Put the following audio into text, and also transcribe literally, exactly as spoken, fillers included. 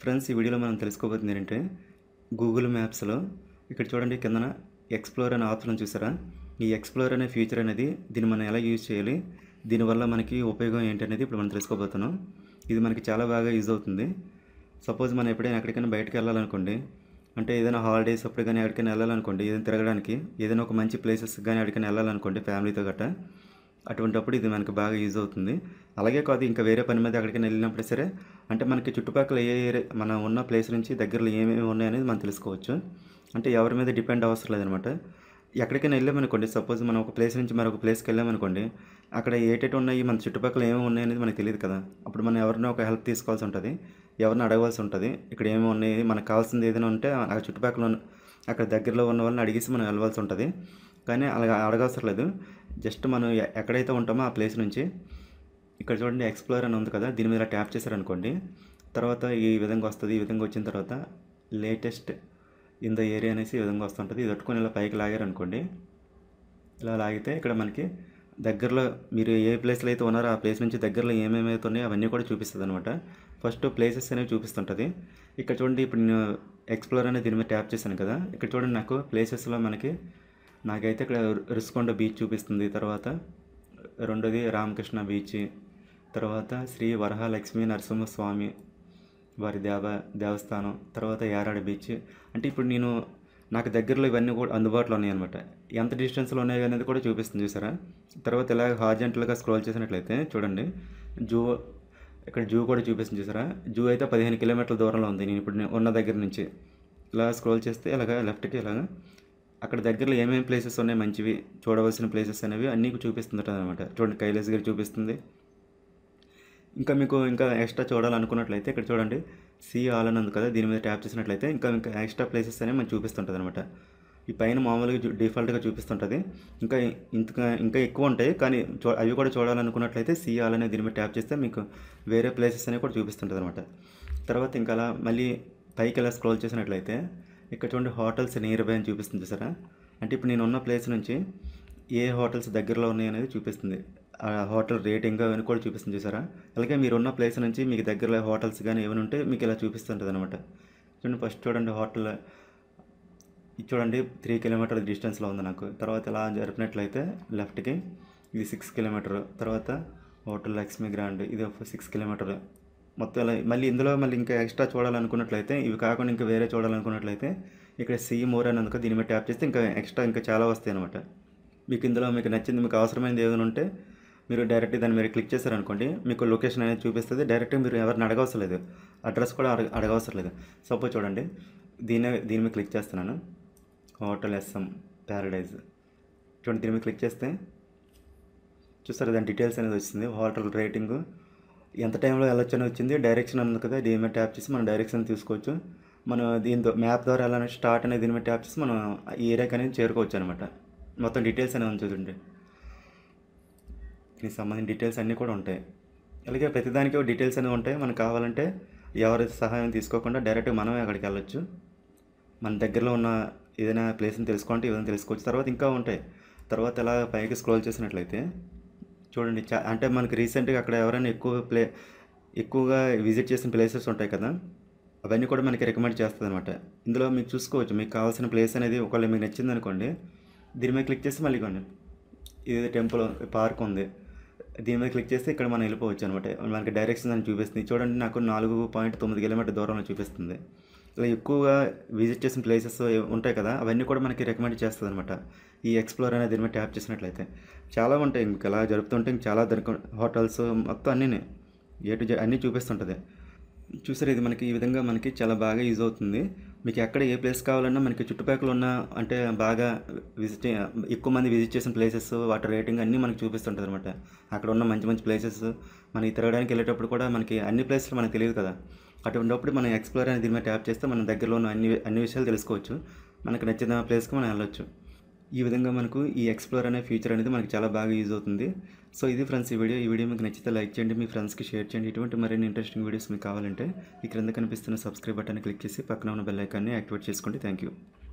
Friends, ఈ వీడియోలో మనం తెలుసుకోబోతుంది ఏంటంటే గూగుల్ మ్యాప్స్లో ఇక్కడ చూడండి కిందన ఎక్స్ప్లోర్ అనే ఆప్షన్ చూసారా. ఈ ఎక్స్ప్లోర్ అనే ఫీచర్ అనేది దీన్ని మనం ఎలా యూజ్ చేయాలి, దీనివల్ల మనకి ఉపయోగం ఏంటి అనేది ఇప్పుడు మనం తెలుసుకోబోతున్నాం. ఇది మనకి చాలా బాగా యూజ్ అవుతుంది. సపోజ్ మనం ఎప్పుడైనా ఎక్కడికైనా బయటకు వెళ్ళాలనుకోండి, అంటే ఏదైనా హాలిడేస్ అప్పుడు కానీ ఎక్కడికైనా వెళ్ళాలనుకోండి, ఏదైనా తిరగడానికి ఏదైనా ఒక మంచి ప్లేసెస్ కానీ ఎక్కడికైనా వెళ్ళాలనుకోండి ఫ్యామిలీతో గట్రా, అటువంటిప్పుడు ఇది మనకు బాగా యూజ్ అవుతుంది. అలాగే కాదు, ఇంకా వేరే పని మీద ఎక్కడికైనా వెళ్ళినప్పుడు సరే, అంటే మనకి చుట్టుపక్కల ఏ ఏ మనం ఉన్న ప్లేస్ నుంచి దగ్గరలో ఏమేమి ఉన్నాయనేది మనం తెలుసుకోవచ్చు. అంటే ఎవరి మీద డిపెండ్ అవసరం లేదనమాట. ఎక్కడికైనా వెళ్ళామనుకోండి, సపోజ్ మనం ఒక ప్లేస్ నుంచి మరొక ప్లేస్కి వెళ్ళామనుకోండి, అక్కడ ఏటేటి ఉన్నాయి, మన చుట్టుపక్కల ఏమేమి ఉన్నాయి అనేది మనకు తెలియదు కదా. అప్పుడు మనం ఎవరినో ఒక హెల్ప్ తీసుకోవాల్సి ఉంటుంది, ఎవరిని అడగవలసి ఉంటుంది. ఇక్కడ ఏమేమి ఉన్నాయి, మనకు కావాల్సింది ఏదైనా ఉంటే ఆ చుట్టుపక్కల ఉన్న అక్కడ దగ్గరలో ఉన్న వాళ్ళని అడిగేసి మనం వెళ్ళవలసి ఉంటుంది. కానీ అలా అడగవసరం లేదు. జస్ట్ మనం ఎక్కడైతే ఉంటామో ఆ ప్లేస్ నుంచి ఇక్కడ చూడండి ఎక్స్ప్లోర్ అని ఉంది కదా, దీని మీద ట్యాప్ చేశారనుకోండి, తర్వాత ఈ విధంగా వస్తుంది. ఈ విధంగా వచ్చిన తర్వాత లేటెస్ట్ ఇన్ ద ఏరియా అనేసి ఈ విధంగా వస్తుంటుంది. ఇది పట్టుకొని ఇలా పైకి లాగారనుకోండి, ఇలా లాగితే ఇక్కడ మనకి దగ్గరలో మీరు ఏ ప్లేస్లో అయితే ఉన్నారో ఆ ప్లేస్ నుంచి దగ్గరలో ఏమేమి అయితే ఉన్నాయో అవన్నీ కూడా చూపిస్తుంది అనమాట. ఫస్ట్ ప్లేసెస్ అనేవి చూపిస్తుంటుంది. ఇక్కడ చూడండి, ఇప్పుడు నేను ఎక్స్ప్లోర్ అనేది దీని మీద ట్యాప్ చేశాను కదా, ఇక్కడ చూడండి నాకు ప్లేసెస్లో మనకి నాకైతే ఇక్కడ రుషికొండ బీచ్ చూపిస్తుంది. తర్వాత రెండోది రామకృష్ణ బీచ్, తర్వాత శ్రీ వరహాలక్ష్మి నరసింహస్వామి వారి దేవ దేవస్థానం, తర్వాత యారాడ బీచ్. అంటే ఇప్పుడు నేను నాకు దగ్గరలో ఇవన్నీ కూడా అందుబాటులో ఉన్నాయి అనమాట. ఎంత డిస్టెన్స్లో ఉన్నాయి అనేది కూడా చూపిస్తుంది చూసారా. తర్వాత ఇలా హార్జెంటల్గా స్క్రోల్ చేసినట్లయితే చూడండి జూ, ఇక్కడ జూ కూడా చూపిస్తుంది చూసారా. జూ అయితే పదిహేను కిలోమీటర్ల దూరంలో ఉంది నేను ఇప్పుడు ఉన్న దగ్గర నుంచి. ఇలా స్క్రోల్ చేస్తే ఇలాగా లెఫ్ట్కి ఇలాగా అక్కడ దగ్గరలో ఏమేమి ప్లేసెస్ ఉన్నాయి మంచివి చూడవలసిన ప్లేసెస్ అనేవి అన్నీ చూపిస్తుందట అనమాట. చూడండి కైలాసగిరి చూపిస్తుంది. ఇంకా మీకు ఇంకా ఎక్స్ట్రా చూడాలనుకున్నట్లయితే ఇక్కడ చూడండి సీ ఆల్ అని ఉంది కదా, దీని మీద ట్యాప్ చేసినట్లయితే ఇంకా ఇంకా ఎక్స్ట్రా ప్లేసెస్ అనేవి మనకు చూపిస్తుంటుంది అనమాట. ఈ పైన మామూలుగా డిఫాల్ట్గా చూపిస్తుంటుంది. ఇంకా ఇంకా ఇంకా ఎక్కువ ఉంటాయి, కానీ చూ అవి కూడా చూడాలనుకున్నట్లయితే సీ ఆల్ అనే దీని మీద ట్యాప్ చేస్తే మీకు వేరే ప్లేసెస్ అనేవి కూడా చూపిస్తుంటుంది అనమాట. తర్వాత ఇంకా అలా మళ్ళీ పైకి ఇలా స్క్రోల్ చేసినట్లయితే ఇక్కడ చూడండి హోటల్స్ నియర్ బై అని చూపిస్తుంది చూసారా. అంటే ఇప్పుడు నేను ఉన్న ప్లేస్ నుంచి ఏ హోటల్స్ దగ్గరలో ఉన్నాయి అనేది చూపిస్తుంది. ఆ హోటల్ రేటింగ్ అవన్నీ కూడా చూపిస్తుంది చూసారా. అలాగే మీరు ఉన్న ప్లేస్ నుంచి మీకు దగ్గరలో హోటల్స్ కానీ ఏమైనా ఉంటే మీకు ఇలా చూపిస్తుంటుంది అనమాట. చూడండి ఫస్ట్ చూడండి హోటల్ ఇది చూడండి త్రీ కిలోమీటర్ డిస్టెన్స్లో ఉంది నాకు. తర్వాత ఇలా జరిపినట్లయితే లెఫ్ట్కి ఇది సిక్స్ కిలోమీటర్, తర్వాత హోటల్ లక్ష్మీ గ్రాండ్ ఇది సిక్స్ కిలోమీటర్ మొత్తం. ఇలా మళ్ళీ ఇందులో మళ్ళీ ఇంకా ఎక్స్ట్రా చూడాలనుకున్నట్లయితే ఇవి కాకుండా ఇంకా వేరే చూడాలనుకున్నట్లయితే ఇక్కడ సీ మోర్ అని అందుకు దీని మీద ట్యాప్ చేస్తే ఇంకా ఎక్స్ట్రా ఇంకా చాలా వస్తాయి అనమాట. మీకు ఇందులో మీకు నచ్చింది, మీకు అవసరమైనది ఏదైనా ఉంటే మీరు డైరెక్ట్ దాన్ని మీరు క్లిక్ చేశారనుకోండి, మీకు లొకేషన్ అనేది చూపిస్తుంది. డైరెక్ట్గా మీరు ఎవరిని అడగవసరం లేదు, అడ్రస్ కూడా అడగ అడగవసరం లేదు. సపోజ్ చూడండి దీని దీని మీద క్లిక్ చేస్తున్నాను, హోటల్ ఎస్ఎం ప్యారడైజ్. చూడండి దీని మీద క్లిక్ చేస్తే చూస్తారు దాని డీటెయిల్స్ అనేది వచ్చింది. హోటల్ రేటింగు, ఎంత టైంలో వెళ్ళొచ్చు అని వచ్చింది. డైరెక్షన్ ఉంది కదా, దీని మీద ట్యాప్ చేసి మనం డైరెక్షన్ తీసుకోవచ్చు. మనం దీంతో మ్యాప్ ద్వారా వెళ్ళాలంటే స్టార్ట్ అనేది దీని మీద ట్యాప్ చేసి మనం ఈ ఏరియాకి అనేది చేరుకోవచ్చు అనమాట. మొత్తం డీటెయిల్స్ అనేవి చూడండి, దీనికి సంబంధించిన డీటెయిల్స్ అన్నీ కూడా ఉంటాయి. అలాగే ప్రతిదానికి డీటెయిల్స్ అనేవి ఉంటాయి. మనకు కావాలంటే ఎవరి సహాయం తీసుకోకుండా డైరెక్ట్గా మనమే అక్కడికి వెళ్ళొచ్చు. మన దగ్గరలో ఉన్న ఏదైనా ప్లేస్ని తెలుసుకోవాలంటే ఏదైనా తెలుసుకోవచ్చు. తర్వాత ఇంకా ఉంటాయి. తర్వాత ఇలా పైకి స్క్రోల్ చేసినట్లయితే చూడండి చా అంటే మనకి రీసెంట్గా అక్కడ ఎవరైనా ఎక్కువ ప్లే ఎక్కువగా విజిట్ చేసిన ప్లేసెస్ ఉంటాయి కదా, అవన్నీ కూడా మనకి రికమెండ్ చేస్తుంది అనమాట. ఇందులో మీకు చూసుకోవచ్చు మీకు కావాల్సిన ప్లేస్ అనేది ఒకవేళ మీకు నచ్చింది అనుకోండి, దీని మీద క్లిక్ చేస్తే మళ్ళీ కొన్ని ఇది టెంపుల్ పార్క్ ఉంది, దీని మీద క్లిక్ చేస్తే ఇక్కడ మనం వెళ్ళిపోవచ్చు అనమాట. మనకి డైరెక్షన్ అని చూపిస్తుంది. చూడండి నాకు నాలుగు పాయింట్ తొమ్మిది కిలోమీటర్ దూరంలో చూపిస్తుంది. ఇలా ఎక్కువగా విజిట్ చేసిన ప్లేసెస్ ఉంటాయి కదా, అవన్నీ కూడా మనకి రికమెండ్ చేస్తుంది అనమాట ఈ ఎక్స్ప్లోర్ అనేది దీని మీద ట్యాప్ చేసినట్లయితే. చాలా ఉంటాయి ఇంక ఇలా జరుపుతుంటే ఇంక చాలా దొరికి హోటల్స్ మొత్తం అన్నీ ఏ టు జెడ్ అన్నీ చూపిస్తుంటుంది చూసారు. ఇది మనకి ఈ విధంగా మనకి చాలా బాగా యూజ్ అవుతుంది. మీకు ఎక్కడ ఏ ప్లేస్ కావాలన్నా మనకి చుట్టుపక్కల ఉన్న అంటే బాగా విజిట్ ఎక్కువ మంది విజిట్ చేసిన ప్లేసెస్ వాటి రేటింగ్ అన్నీ మనకి చూపిస్తుంటుంది అనమాట. అక్కడ ఉన్న మంచి మంచి ప్లేసెస్ మనకి తిరగడానికి వెళ్ళేటప్పుడు కూడా మనకి అన్ని ప్లేస్లు మనకు తెలియదు కదా, అటువంటిప్పుడు మనం ఎక్స్ప్లోర్ అనేది దీని మీద ట్యాప్ చేస్తే మన దగ్గరలో ఉన్న అన్ని అన్ని విషయాలు తెలుసుకోవచ్చు. మనకు నచ్చిన ప్లేస్కి మనం వెళ్ళొచ్చు. ఈ విధంగా మనకు ఈ ఎక్స్ప్లోర్ అనే ఫీచర్ అనేది మనకి చాలా బాగా యూజ్ అవుతుంది. సో ఇది ఫ్రెండ్స్ ఈ వీడియో. ఈ వీడియో మీకు నచ్చితే లైక్ చేయండి, మీ ఫ్రెండ్స్కి షేర్ చేయండి. ఇటువంటి మరిన్ని ఇంట్రెస్టింగ్ వీడియోస్ మీకు కావాలంటే ఈ క్రింద కనిపిస్తున్న సబ్స్క్రైబ్ బటన్ క్లిక్ చేసి పక్కన ఉన్న బెల్ ఐకాన్ని యాక్టివేట్ చేసుకోండి. Thank you.